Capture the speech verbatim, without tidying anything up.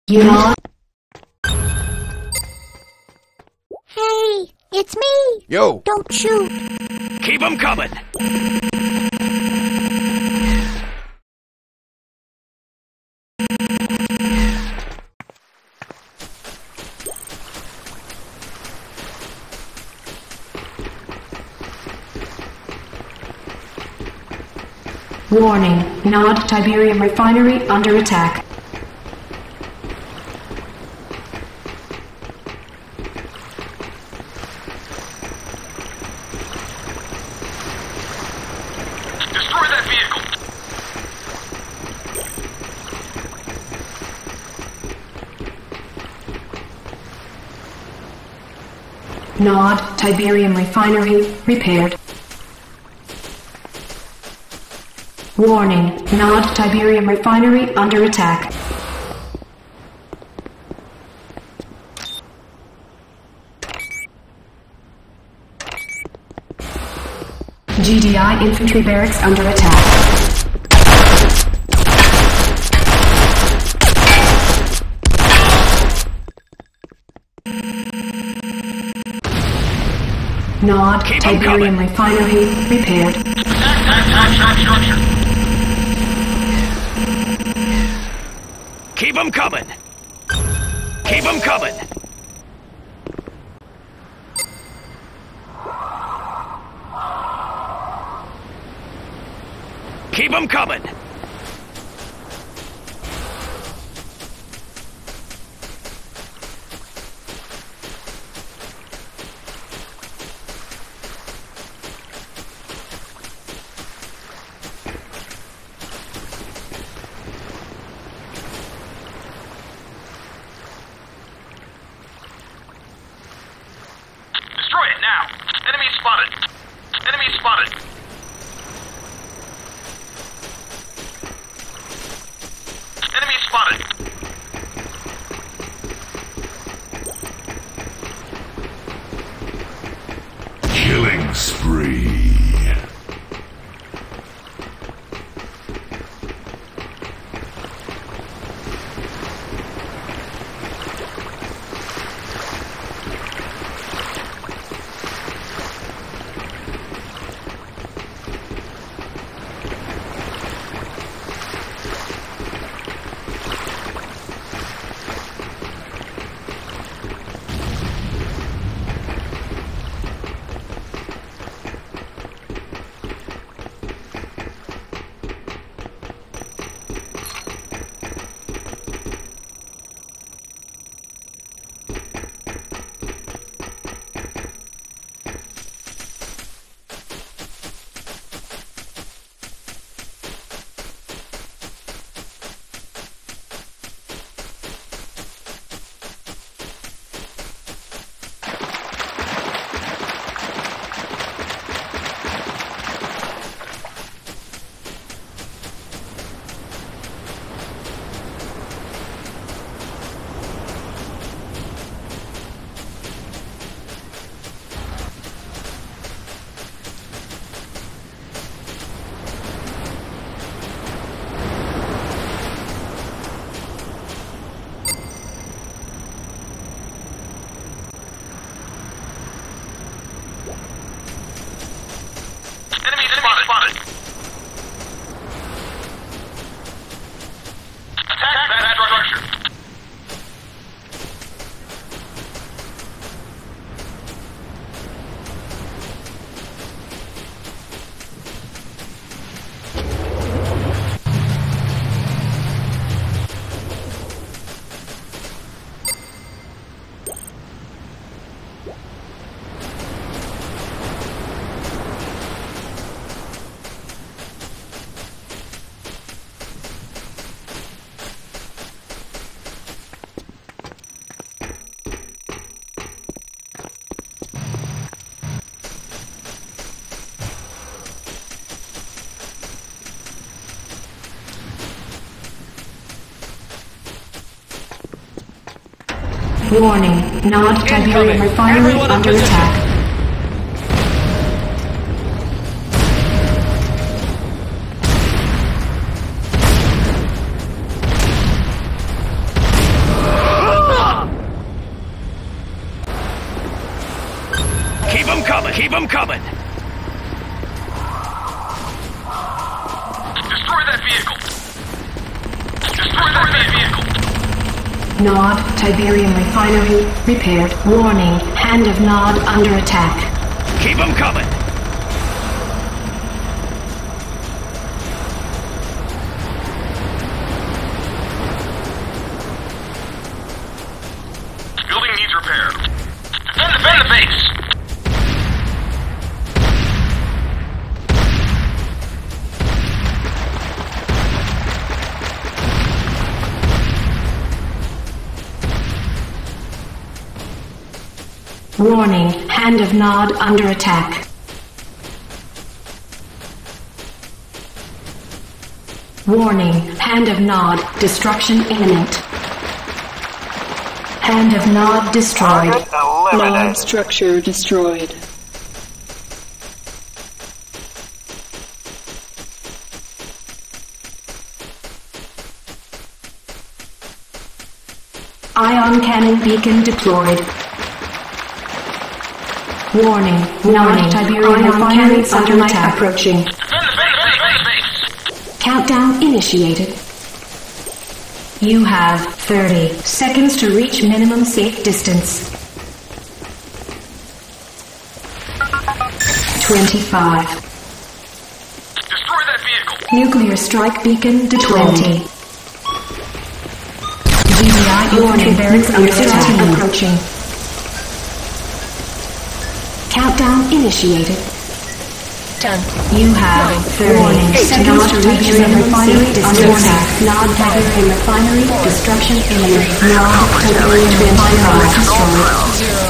Unit. Hey, it's me! Yo! Don't shoot! Keep 'em coming! Warning, Nod Tiberium Refinery under attack. Destroy that vehicle! Nod Tiberium Refinery repaired. Warning, Nod Tiberium Refinery under attack. G D I Infantry Barracks under attack. Nod Keep 'em Tiberium coming. Refinery repaired. Keep 'em coming! Keep 'em coming! Keep 'em coming! Destroy it now! Enemy spotted! Enemy spotted! Enemy spotted! Killing spree. Enemy spotted! Attack that structure! Warning, Nod Tiberium Refinery Everyone in under position. attack. Keep them coming. Destroy that vehicle. Destroy that vehicle. Nod, Tiberium Refinery, repaired. Warning, Hand of Nod under attack. Keep them coming. Building needs repair. Defend, defend the base. Warning, Hand of Nod under attack. Warning, Hand of Nod, destruction imminent. Hand of Nod destroyed. Target Nod eliminated. structure destroyed. Ion cannon beacon deployed. Warning, Nod Tiberium Refinery under attack approaching. Defend the base. Defend the base. Countdown initiated. You have thirty seconds to reach minimum safe distance. twenty-five. Destroy that vehicle. Nuclear strike beacon deployed. twenty. G D I infantry barracks under attack approaching. Countdown initiated. Done. You have thirty seconds to reach minimum safe distance. Nod Tiberium Refinery destruction imminent. Nod Tiberium Refinery destroyed. Zero.